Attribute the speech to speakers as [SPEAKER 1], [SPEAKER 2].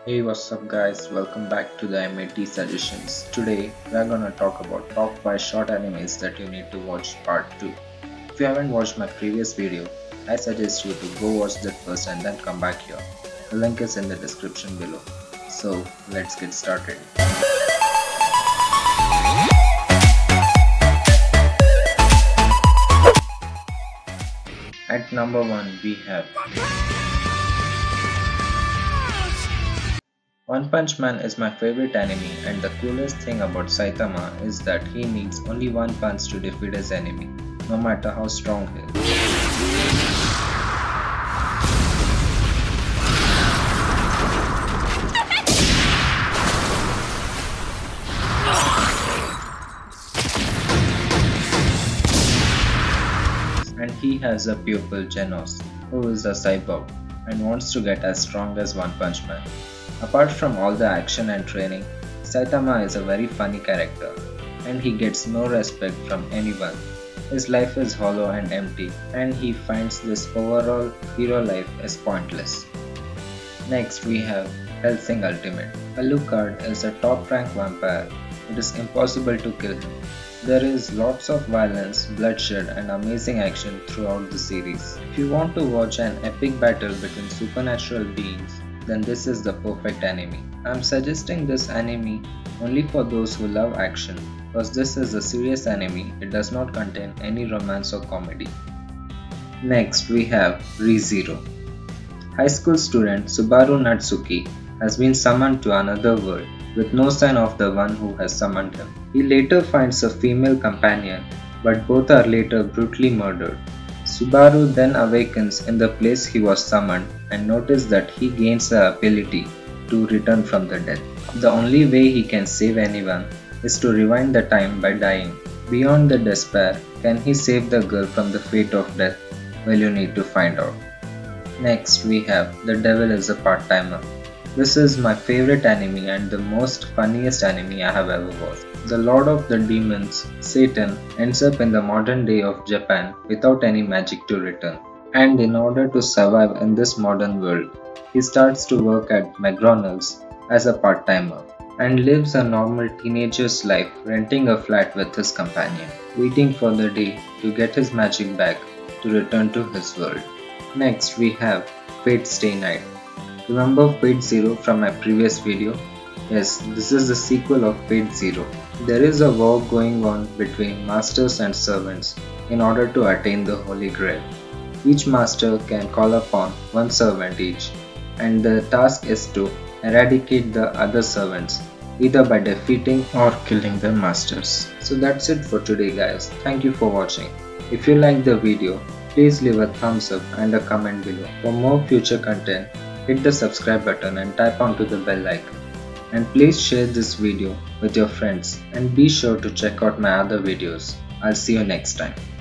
[SPEAKER 1] Hey, what's up guys? Welcome back to the MAT suggestions. Today we are gonna talk about top 5 short animes that you need to watch part 2. If you haven't watched my previous video, I suggest you to go watch that first and then come back here. The link is in the description below. So let's get started. At number 1 we have One Punch Man is my favorite anime, and the coolest thing about Saitama is that he needs only one punch to defeat his enemy, no matter how strong he is. And he has a pupil, Genos, who is a cyborg and wants to get as strong as One Punch Man. Apart from all the action and training, Saitama is a very funny character, and he gets no respect from anyone. His life is hollow and empty, and he finds this overall hero life is pointless. Next we have Hellsing Ultimate. Alucard is a top rank vampire. It is impossible to kill him. There is lots of violence, bloodshed and amazing action throughout the series. If you want to watch an epic battle between supernatural beings, then this is the perfect anime. I'm suggesting this anime only for those who love action, because this is a serious anime. It does not contain any romance or comedy. Next we have ReZero. High school student Subaru Natsuki has been summoned to another world with no sign of the one who has summoned him. He later finds a female companion, but both are later brutally murdered. Subaru then awakens in the place he was summoned and notices that he gains the ability to return from the dead. The only way he can save anyone is to rewind the time by dying. Beyond the despair, can he save the girl from the fate of death? Well, you need to find out. Next we have The Devil is a Part-Timer. This is my favorite anime and the most funniest anime I have ever watched. The Lord of the Demons, Satan, ends up in the modern day of Japan without any magic to return. And in order to survive in this modern world, he starts to work at McDonald's as a part-timer and lives a normal teenager's life, renting a flat with his companion, waiting for the day to get his magic back to return to his world. Next we have Fate Stay Night. Remember Fate Zero from my previous video? Yes, this is the sequel of Fate Zero. There is a war going on between masters and servants in order to attain the Holy Grail. Each master can call upon one servant each, and the task is to eradicate the other servants either by defeating or killing their masters. So that's it for today guys. Thank you for watching. If you liked the video, please leave a thumbs up and a comment below. For more future content, hit the subscribe button and tap onto the bell icon. And please share this video with your friends and be sure to check out my other videos. I'll see you next time.